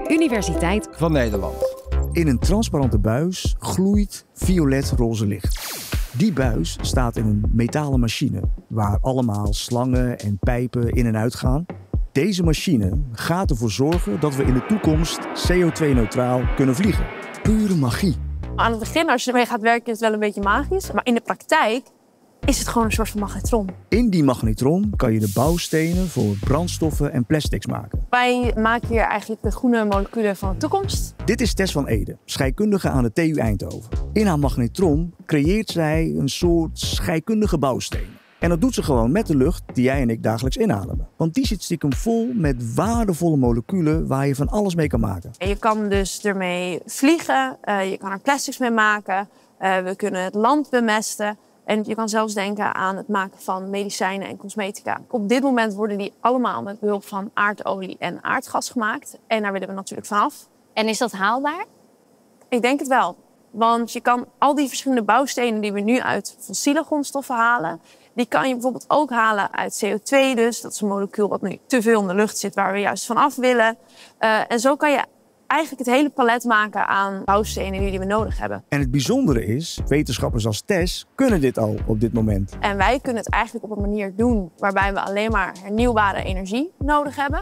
Universiteit van Nederland. In een transparante buis gloeit violet-roze licht. Die buis staat in een metalen machine waar allemaal slangen en pijpen in en uit gaan. Deze machine gaat ervoor zorgen dat we in de toekomst CO2-neutraal kunnen vliegen. Pure magie. Aan het begin, als je ermee gaat werken, is het wel een beetje magisch. Maar in de praktijk is het gewoon een soort van magnetron. In die magnetron kan je de bouwstenen voor brandstoffen en plastics maken. Wij maken hier eigenlijk de groene moleculen van de toekomst. Dit is Tess van Ede, scheikundige aan de TU Eindhoven. In haar magnetron creëert zij een soort scheikundige bouwstenen. En dat doet ze gewoon met de lucht die jij en ik dagelijks inademen. Want die zit stiekem vol met waardevolle moleculen waar je van alles mee kan maken. En je kan dus ermee vliegen, je kan er plastics mee maken, we kunnen het land bemesten. En je kan zelfs denken aan het maken van medicijnen en cosmetica. Op dit moment worden die allemaal met behulp van aardolie en aardgas gemaakt. En daar willen we natuurlijk vanaf. En is dat haalbaar? Ik denk het wel. Want je kan al die verschillende bouwstenen die we nu uit fossiele grondstoffen halen, die kan je bijvoorbeeld ook halen uit CO2 dus. Dat is een molecuul wat nu te veel in de lucht zit waar we juist van af willen. En zo kan je eigenlijk het hele palet maken aan bouwstenen die we nodig hebben. En het bijzondere is, wetenschappers als Tess kunnen dit al op dit moment. En wij kunnen het eigenlijk op een manier doen waarbij we alleen maar hernieuwbare energie nodig hebben.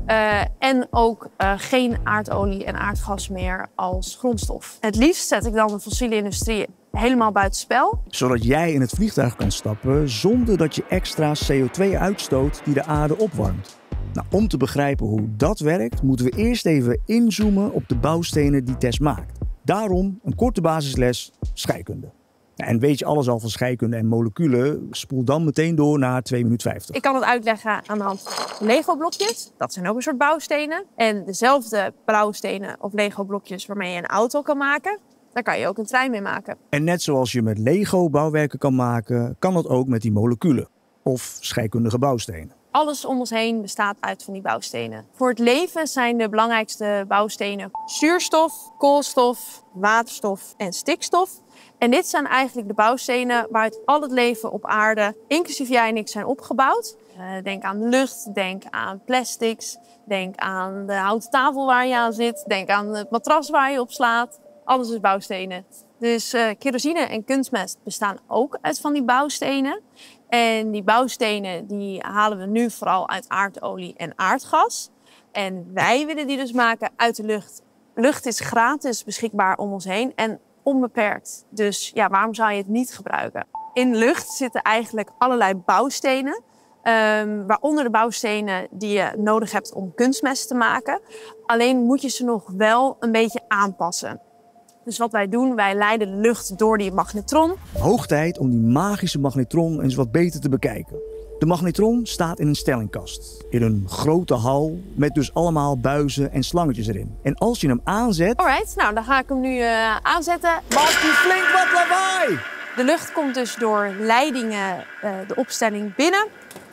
En ook geen aardolie en aardgas meer als grondstof. Het liefst zet ik dan de fossiele industrie helemaal buitenspel. Zodat jij in het vliegtuig kan stappen zonder dat je extra CO2 uitstoot die de aarde opwarmt. Nou, om te begrijpen hoe dat werkt, moeten we eerst even inzoomen op de bouwstenen die Tess maakt. Daarom een korte basisles scheikunde. En weet je alles al van scheikunde en moleculen, spoel dan meteen door naar 2 minuten 50. Ik kan het uitleggen aan de hand van Lego-blokjes. Dat zijn ook een soort bouwstenen. En dezelfde bouwstenen of Lego-blokjes waarmee je een auto kan maken, daar kan je ook een trein mee maken. En net zoals je met Lego bouwwerken kan maken, kan dat ook met die moleculen of scheikundige bouwstenen. Alles om ons heen bestaat uit van die bouwstenen. Voor het leven zijn de belangrijkste bouwstenen zuurstof, koolstof, waterstof en stikstof. En dit zijn eigenlijk de bouwstenen waaruit al het leven op aarde, inclusief jij en ik, zijn opgebouwd. Denk aan de lucht, denk aan plastics, denk aan de houten tafel waar je aan zit, denk aan het matras waar je op slaapt. Alles is bouwstenen. Dus kerosine en kunstmest bestaan ook uit van die bouwstenen. En die bouwstenen die halen we nu vooral uit aardolie en aardgas. En wij willen die dus maken uit de lucht. Lucht is gratis beschikbaar om ons heen en onbeperkt. Dus ja, waarom zou je het niet gebruiken? In lucht zitten eigenlijk allerlei bouwstenen. Waaronder de bouwstenen die je nodig hebt om kunstmest te maken. Alleen moet je ze nog wel een beetje aanpassen. Dus wat wij doen, wij leiden de lucht door die magnetron. Hoog tijd om die magische magnetron eens wat beter te bekijken. De magnetron staat in een stellingkast. In een grote hal met dus allemaal buizen en slangetjes erin. En als je hem aanzet... Alright, nou dan ga ik hem nu aanzetten. Maakt hij flink wat lawaai! De lucht komt dus door leidingen de opstelling binnen.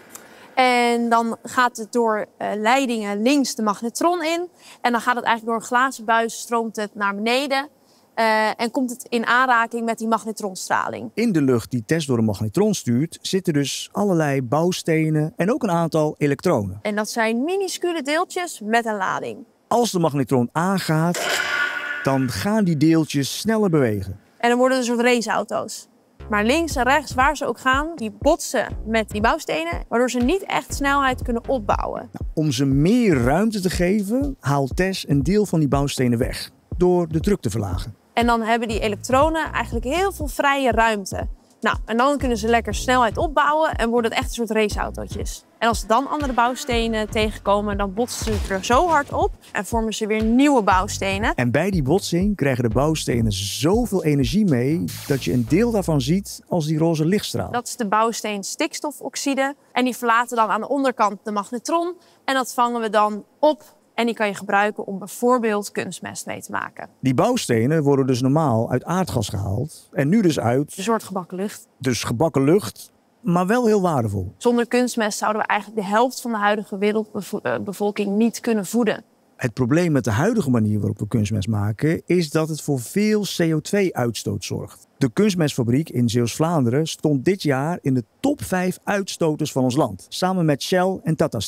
En dan gaat het door leidingen links de magnetron in. En dan gaat het eigenlijk door een glazen buis, stroomt het naar beneden. En komt het in aanraking met die magnetronstraling. In de lucht die Tess door een magnetron stuurt, zitten dus allerlei bouwstenen en ook een aantal elektronen. En dat zijn minuscule deeltjes met een lading. Als de magnetron aangaat, dan gaan die deeltjes sneller bewegen. En dan worden het een soort raceauto's. Maar links en rechts, waar ze ook gaan, die botsen met die bouwstenen, waardoor ze niet echt snelheid kunnen opbouwen. Nou, om ze meer ruimte te geven, haalt Tess een deel van die bouwstenen weg, door de druk te verlagen. En dan hebben die elektronen eigenlijk heel veel vrije ruimte. Nou, en dan kunnen ze lekker snelheid opbouwen en worden het echt een soort raceautootjes. En als er dan andere bouwstenen tegenkomen, dan botsen ze er zo hard op en vormen ze weer nieuwe bouwstenen. En bij die botsing krijgen de bouwstenen zoveel energie mee dat je een deel daarvan ziet als die roze lichtstraal. Dat is de bouwsteen stikstofoxide. En die verlaten dan aan de onderkant de magnetron. En dat vangen we dan op. En die kan je gebruiken om bijvoorbeeld kunstmest mee te maken. Die bouwstenen worden dus normaal uit aardgas gehaald. En nu dus uit... Een soort gebakken lucht. Dus gebakken lucht, maar wel heel waardevol. Zonder kunstmest zouden we eigenlijk de helft van de huidige wereldbevolking niet kunnen voeden. Het probleem met de huidige manier waarop we kunstmest maken is dat het voor veel CO2-uitstoot zorgt. De kunstmestfabriek in Zeeuws-Vlaanderen stond dit jaar in de top 5 uitstoters van ons land. Samen met Shell en Tata Steel.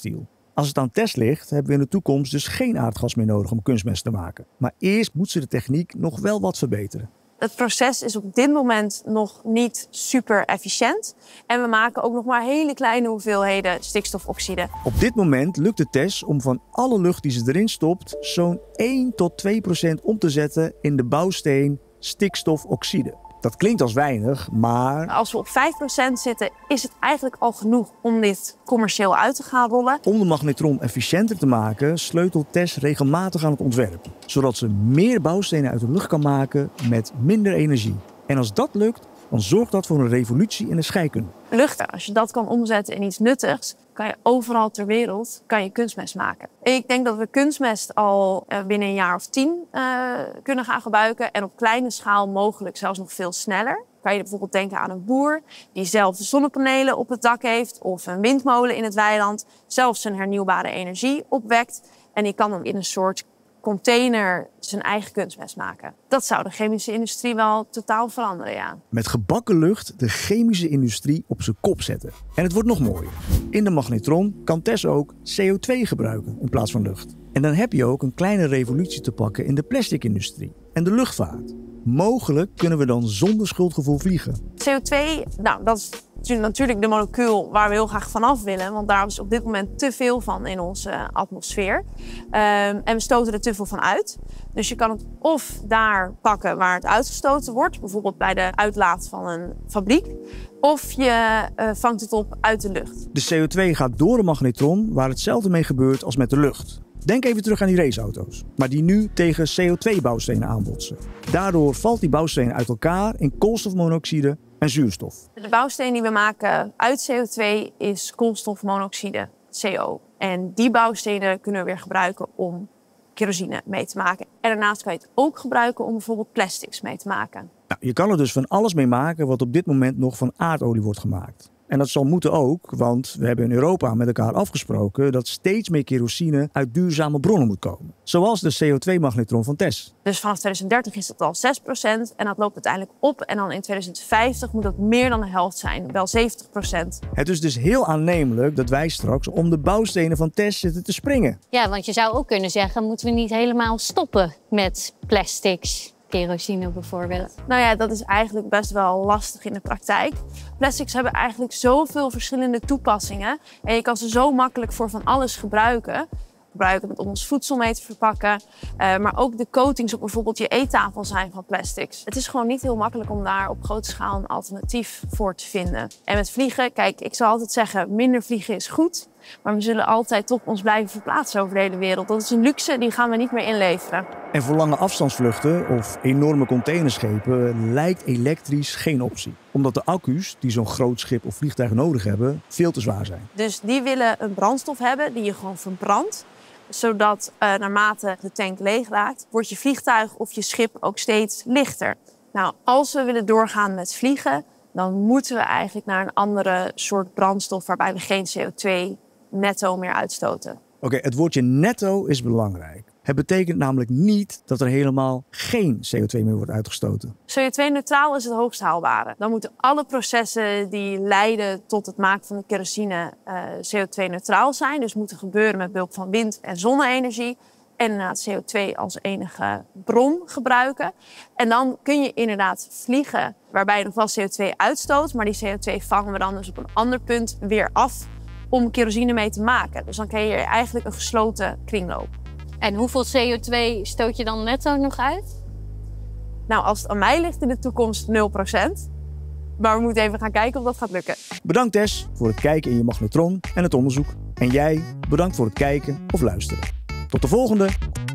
Als het aan Tess ligt, hebben we in de toekomst dus geen aardgas meer nodig om kunstmest te maken. Maar eerst moet ze de techniek nog wel wat verbeteren. Het proces is op dit moment nog niet super efficiënt. En we maken ook nog maar hele kleine hoeveelheden stikstofoxide. Op dit moment lukt het Tess om van alle lucht die ze erin stopt zo'n 1 tot 2% om te zetten in de bouwsteen stikstofoxide. Dat klinkt als weinig, maar Als we op 5% zitten, is het eigenlijk al genoeg om dit commercieel uit te gaan rollen. om de magnetron efficiënter te maken, sleutelt Tess regelmatig aan het ontwerp. Zodat ze meer bouwstenen uit de lucht kan maken met minder energie. En als dat lukt, dan zorgt dat voor een revolutie in de scheikunde. Luchten, als je dat kan omzetten in iets nuttigs, kan je overal ter wereld kunstmest maken. Ik denk dat we kunstmest al binnen een jaar of 10 kunnen gaan gebruiken. En op kleine schaal mogelijk zelfs nog veel sneller. Kan je bijvoorbeeld denken aan een boer die zelf de zonnepanelen op het dak heeft. Of een windmolen in het weiland. Zelf zijn hernieuwbare energie opwekt. En die kan dan in een soort container zijn eigen kunstmest maken. Dat zou de chemische industrie wel totaal veranderen, ja. Met gebakken lucht de chemische industrie op zijn kop zetten. En het wordt nog mooier. In de magnetron kan Tess ook CO2 gebruiken in plaats van lucht. En dan heb je ook een kleine revolutie te pakken in de plasticindustrie en de luchtvaart. Mogelijk kunnen we dan zonder schuldgevoel vliegen. CO2, dat is natuurlijk de molecuul waar we heel graag vanaf willen. Want daar is op dit moment te veel van in onze atmosfeer. En we stoten er te veel van uit. Dus je kan het of daar pakken waar het uitgestoten wordt. Bijvoorbeeld bij de uitlaat van een fabriek. Of je vangt het op uit de lucht. De CO2 gaat door de magnetron waar hetzelfde mee gebeurt als met de lucht. Denk even terug aan die raceauto's, maar die nu tegen CO2-bouwstenen aanbotsen. Daardoor valt die bouwsteen uit elkaar in koolstofmonoxide en zuurstof. De bouwsteen die we maken uit CO2 is koolstofmonoxide, CO. En die bouwstenen kunnen we weer gebruiken om kerosine mee te maken. En daarnaast kan je het ook gebruiken om bijvoorbeeld plastics mee te maken. Nou, je kan er dus van alles mee maken wat op dit moment nog van aardolie wordt gemaakt. En dat zal moeten ook, want we hebben in Europa met elkaar afgesproken dat steeds meer kerosine uit duurzame bronnen moet komen. Zoals de CO2-magnetron van Tess. Dus vanaf 2030 is dat al 6% en dat loopt uiteindelijk op. En dan in 2050 moet dat meer dan de helft zijn, wel 70%. Het is dus heel aannemelijk dat wij straks om de bouwstenen van Tess zitten te springen. Ja, want je zou ook kunnen zeggen, moeten we niet helemaal stoppen met plastics? Kerosine bijvoorbeeld. Nou ja, dat is eigenlijk best wel lastig in de praktijk. Plastics hebben eigenlijk zoveel verschillende toepassingen. En je kan ze zo makkelijk voor van alles gebruiken. Gebruiken het om ons voedsel mee te verpakken. Maar ook de coatings op bijvoorbeeld je eettafel zijn van plastics. Het is gewoon niet heel makkelijk om daar op grote schaal een alternatief voor te vinden. En met vliegen, kijk, ik zal altijd zeggen, minder vliegen is goed. Maar we zullen altijd toch ons blijven verplaatsen over de hele wereld. Dat is een luxe, die gaan we niet meer inleveren. En voor lange afstandsvluchten of enorme containerschepen lijkt elektrisch geen optie. Omdat de accu's die zo'n groot schip of vliegtuig nodig hebben, veel te zwaar zijn. Dus die willen een brandstof hebben die je gewoon verbrandt. Zodat naarmate de tank leeg raakt, wordt je vliegtuig of je schip ook steeds lichter. Nou, als we willen doorgaan met vliegen, dan moeten we eigenlijk naar een andere soort brandstof waarbij we geen CO2 netto meer uitstoten. Oké, het woordje netto is belangrijk. Het betekent namelijk niet dat er helemaal geen CO2 meer wordt uitgestoten. CO2-neutraal is het hoogst haalbare. Dan moeten alle processen die leiden tot het maken van de kerosine CO2-neutraal zijn. Dus moeten gebeuren met behulp van wind- en zonne-energie. En inderdaad CO2 als enige bron gebruiken. En dan kun je inderdaad vliegen waarbij je nog wel CO2 uitstoot. Maar die CO2 vangen we dan dus op een ander punt weer af om kerosine mee te maken. Dus dan krijg je eigenlijk een gesloten kringloop. En hoeveel CO2 stoot je dan netto nog uit? Nou, als het aan mij ligt in de toekomst 0%. Maar we moeten even gaan kijken of dat gaat lukken. Bedankt Tess voor het kijken in je magnetron en het onderzoek. En jij, bedankt voor het kijken of luisteren. Tot de volgende!